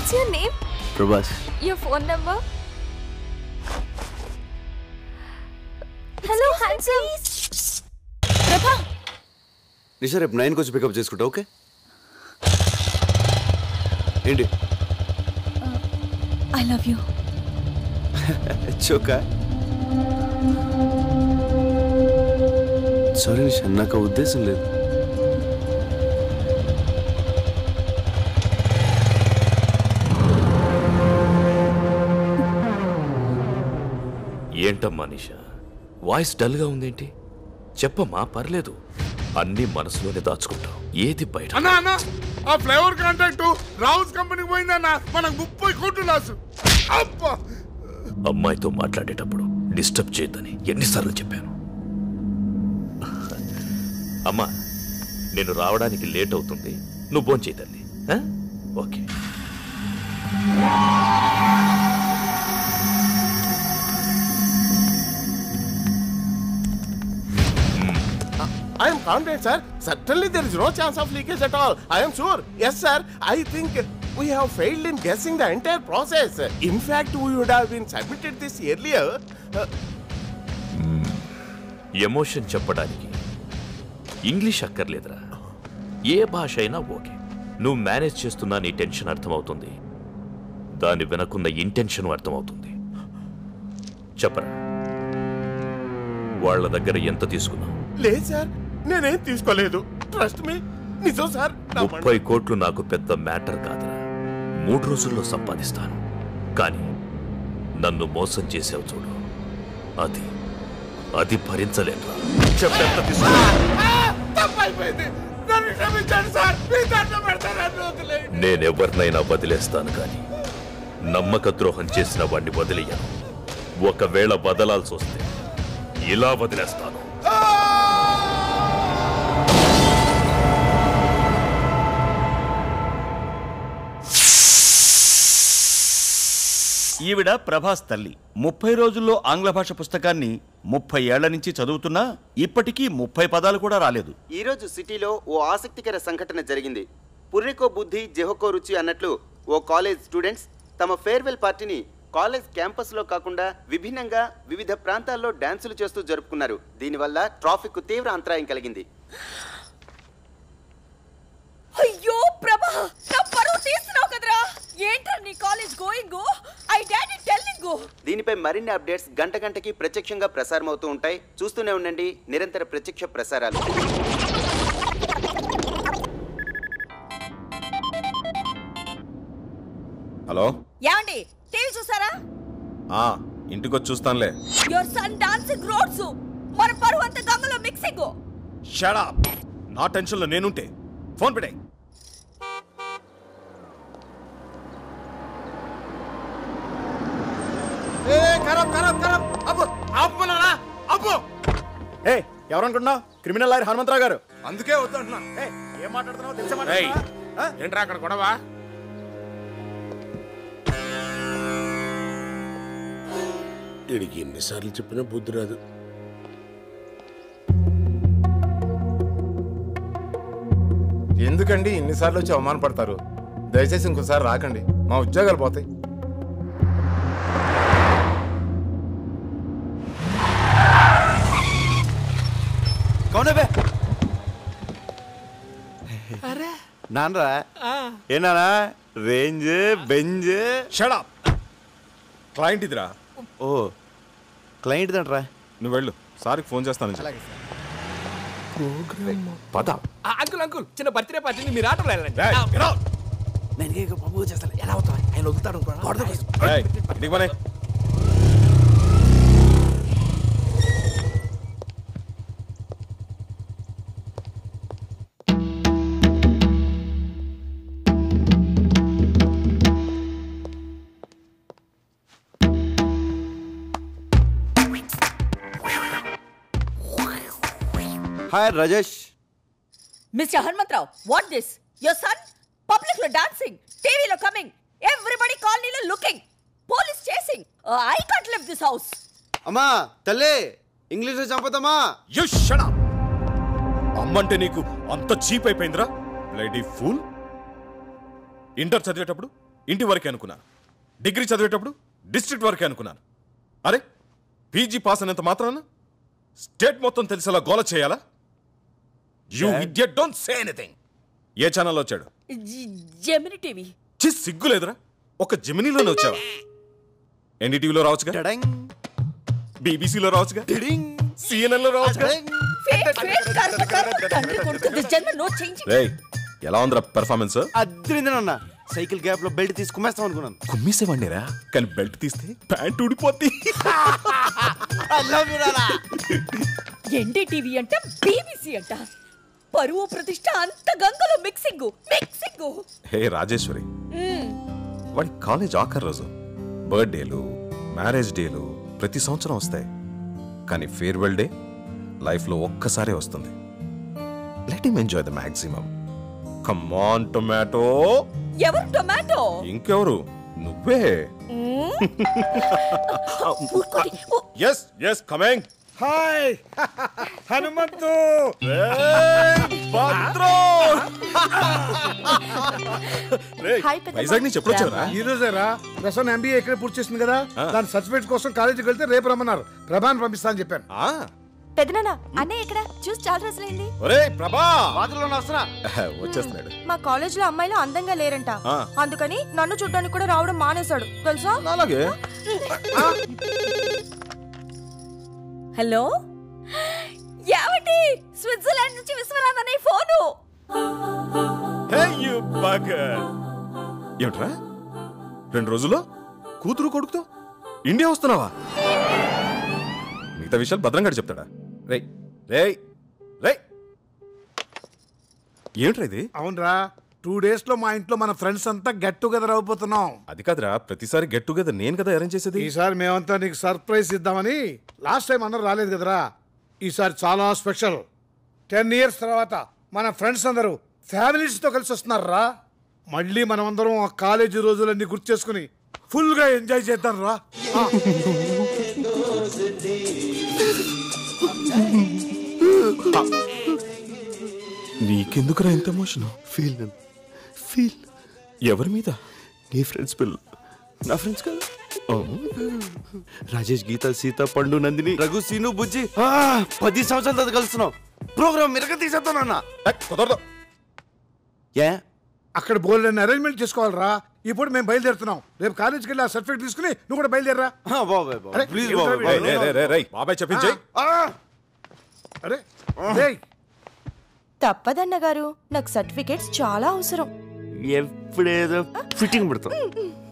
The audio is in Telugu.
What's your name? Prabhas. Your phone number? Hello, handsome. Prabha. నిషా రేపు 9 వచ్చి పికప్ చేసుకుంటా ఓకే ఏంటి I love you. చోకా సారీ నిషా నాకు ఉద్దేశం లేదు ఏంటమ్మా నిషా వాయిస్ డల్గా ఉందేంటి చెప్పమ్మా పర్లేదు అన్ని మనసులోనే దాచుకుంటావు ఏది బయట అన్నా ఆ ఫ్లేవర్ కాంట్రాక్ట్ రావుస్ కంపెనీకి పోయిందన్నా మనకు 30 కోట్లు లాసు అమ్మాయితో మాట్లాడేటప్పుడు డిస్టర్బ్ చేయొద్దని ఎన్నిసార్లు చెప్పాను అమ్మా నేను రావడానికి లేట్ అవుతుంది నువ్వు భోంచేయి తల్లి okay I am confident, sir. Certainly there is no chance of leakage at all. I am sure. Yes, sir. I think we have failed in guessing the entire process. In fact, we would have been submitted this earlier. Emotion చెప్పడానికి ఇంగ్లీష్ అక్కర్లేదురా ఏ భాష అయినా ఓకే నువ్వు మేనేజ్ చేస్తున్నా నీ టెన్షన్ అర్థమవుతుంది దాని వెనకున్న ఇంటెన్షన్ అర్థమవుతుంది చెప్పరా వాళ్ళ దగ్గర ఎంత తీసుకున్నావు లేదు సార్ నేనేం తీసుకోలేదు ట్రస్ట్ మీ నిజం సార్ 30 కోట్లు నాకు పెద్ద మ్యాటర్ కాదురా 3 రోజుల్లో సంపాదిస్తాను కానీ నన్ను మోసం చేసావు చూడు అది భరించలేనురా చెప్పెంత నేనెవరినైనా వదిలేస్తాను కానీ నమ్మక ద్రోహం చేసిన వాడిని వదిలేయను ఒకవేళ వదలాల్సి వస్తే ఇలా వదిలేస్తాను ఈవిడ ప్రభాస్ తల్లి 30 రోజుల్లో ఆంగ్ల భాష పుస్తకాన్ని 30 ఏళ్ల నుంచి చదువుతున్నా ఇప్పటికీ 30 పదాలు కూడా రాలేదు. ఈ రోజు సిటీలో ఓ ఆసక్తికర సంఘటన జరిగింది. పుర్రెకో బుద్ధి జెహోకో రుచి అన్నట్లు ఓ కాలేజ్ స్టూడెంట్స్ తమ ఫేర్వెల్ పార్టీని కాలేజ్ క్యాంపస్లో కాకుండా విభిన్నంగా వివిధ ప్రాంతాల్లో డాన్సులు చేస్తూ జరుపుకున్నారు. దీనివల్ల ట్రాఫిక్ తీవ్ర అంతరాయం కలిగింది. అయ్యో ప్రభా నా పరువు తీస్తున్నావు కదరా ఏంట్రా నీ college going I daddy telling దీనిపై మరిన్ని అప్డేట్స్ గంటకి ప్రత్యక్షంగా ప్రసారం అవుతూ ఉంటాయి. చూస్తూనే ఉండండి నిరంతర ప్రత్యక్ష ప్రసారాలు. హలో యాండి టీవీ చూసారా ఇంటికి వచ్చి చూస్తానులే. యువర్ సన్ డాన్సింగ్ రోడ్స్ మన పరువు అంత గంగలో మిక్సింగ్. షట్ అప్ నా టెన్షన్ లో నేనుంటే ఫోన్ పెట్టే. ఎవరనుకుంటున్నావు క్రిమినల్ లాయర్ హనుమంతరావు గారు. అందుకే వద్దంటున్నా. ఏం మాట్లాడుతున్నావు ఏంట్రా అక్కడ గొడవ? వీడికి ఎన్నిసార్లు చెప్పినా బుద్ధి రాదు. ఎందుకండి ఇన్నిసార్లు వచ్చి అవమానపడతారు? దయచేసి ఇంకోసారి రాకండి, మా ఉద్యోగాలు పోతాయి. నాన్నరా ఏనానా range Benz. Shut up client ఇదిరా. ఓ క్లయింట్ దంట్రా. నువ్వు వెళ్ళు సార్కి ఫోన్ చేస్తాను. పద అంకుల్ అంకుల్ చిన్న బర్త్డే పార్టీని మీరు ఆటోలో వెళ్ళండి. నేను బాబు చేస్తాను ఎలా అవుతాయి ఆయన వదులుతాడు. Hi Rajesh. Mister Hanumantharao what this your son public లో డాన్సింగ్ టీవీలో కమింగ్ ఎవ్రీబడి కాలనీలో looking police chasing I can't live this house. అమ్మా తల్లి ఇంగ్లీష్ లో చంపుతామా. You shut up. అమ్మంటే నీకు అంత చీప్ అయిపోయిందిరా బ్లడీ ఫూల్. ఇంటర్ చదివేటప్పుడు ఇంటి వరకే అనుకున్నాను. డిగ్రీ చదివేటప్పుడు డిస్ట్రిక్ట్ వరకే అనుకున్నాను. అరే పీజీ పాస్ అనేంత మాత్రాన స్టేట్ మొత్తం తెలిసేలా గోల చేయాలా? You idiot, don't say anything. ఏ ఛానల్లో వచ్చాడు? Gemini TV. సిగ్గు లేదురా? ఒక జెమినీలోనే వచ్చావా? ఎన్డీటీవీలో రావచ్చుగా, బీబీసీలో రావచ్చుగా, సిఎన్ఎన్లో రావచ్చుగా. ఎలా ఉందిరా పెర్ఫార్మెన్స్? అద్రిందనన్న సైకిల్ గ్యాప్ లో బెల్ట్ తీసి కుమ్మేస్తాం అనుకున్నాను. కుమ్మేసేవాడిరా, కానీ బెల్ట్ తీస్తే ప్యాంట్ ఊడిపోద్ది. ఎన్డీటీవీ అంట, బీబీసీ అంట, పరువు ప్రతిష్ట అంత గంగలో మిక్సింగ్. హే రాజేశ్వరి, వాడి కాలేజ్ ఆఖరి రోజు. బర్త్డేలు, మ్యారేజ్ డేలు ప్రతి సంవత్సరం వస్తాయి, కానీ ఫేర్వెల్ డే లైఫ్లో ఒక్కసారే వస్తుంది. Let him enjoy the maximum. Come on tomato. ఎవరు టొమాటో? ఇంకెవరు? నువ్వే. Yes yes coming. Hi Hanumanthu. Vizag నుంచి ఎప్పుడు వచ్చారా? ఈ రోజేరా. ప్రసన్న ఎంబీఏ ఇక్కడే పూర్తి చేసింది కదా, దాని సర్టిఫికేట్ కోసం కాలేజీకి వెళ్తే రేపు రమ్మన్నారు. ప్రభాని పంపిస్తా అని చెప్పాను. పెదనాన్న అన్నయ్య ఎక్కడ? చూసి చాలా రోజులైంది. ఒరేయ్ ప్రభా, వచ్చేస్తున్నాడు. మా కాలేజ్ లో అమ్మాయిలు అందంగా లేరంట, అందుకని నన్ను చూడ్డానికి కూడా రావడం మానేశాడు తెలుసా. అలాగే. హలో, యావటి స్విట్జర్లాండ్ నుంచి విశ్వనాథ్ అనే ఫోను. ఏమిట్రా 2 రోజుల్లో కూతురు కొడుకుతో ఇండియా వస్తున్నావా? మిగతా విషయాలు భద్రంగా చెప్తాడా? రేయ్ రేయ్ రేయ్, ఏమిట్రా ఇది? అవునరా, 2 days లో మా ఇంట్లో మన ఫ్రెండ్స్ అంతా గెట్ టుగెదర్ అయిపోతున్నాం. అది కాదురా, ప్రతిసారి గెట్ టుగెదర్ నేను కదా అరేంజ్ చేసేది. ఈసారి మేమంతా నీకు సర్ప్రైజ్ ఇద్దామని. లాస్ట్ టైం అందరూ రాలేదు కదరా, ఈసారి చాలా స్పెషల్. 10 years తర్వాత మన ఫ్రెండ్స్ అందరూ ఫ్యామిలీస్తో కలిసి వస్తున్నారా. మళ్ళీ మనం అందరం ఆ కాలేజీ రోజులన్నీ గుర్తు చేసుకుని ఫుల్ గా ఎంజాయ్ చేద్దాం రా. నీకెందుకురా ఇంత ఎమోషన్? ఫీల్ ఎవరి మీద? నీ ఫ్రెండ్స్ పిల్లలు. నా ఫ్రెండ్స్ కదా, రాజేష్, గీత, సీత, పండు, నందిని, రఘు, సీను, బుజ్జి. 10 సంవత్సరాల తర్వాత కలుస్తున్నాం. ప్రోగ్రామ్ మిరగ తీసేస్తానన్నా. కుదరదు. ఏ అక్కడ బోల్డ్ అరేంజ్మెంట్ చేసుకోవాలరా. ఇప్పుడు మేము బయలుదేరుతున్నాం. రేపు కాలేజీకి వెళ్ళి ఆ సర్టిఫికేట్ తీసుకుని నువ్వు కూడా బయలుదేరరా. ప్లీజ్ బాబాయ్ చెప్పించే. అరే తప్పదన్న గారు, నాకు సర్టిఫికేట్స్ చాలా అవసరం. ఎప్పుడేదో ఫిట్టింగ్ పెడతాం.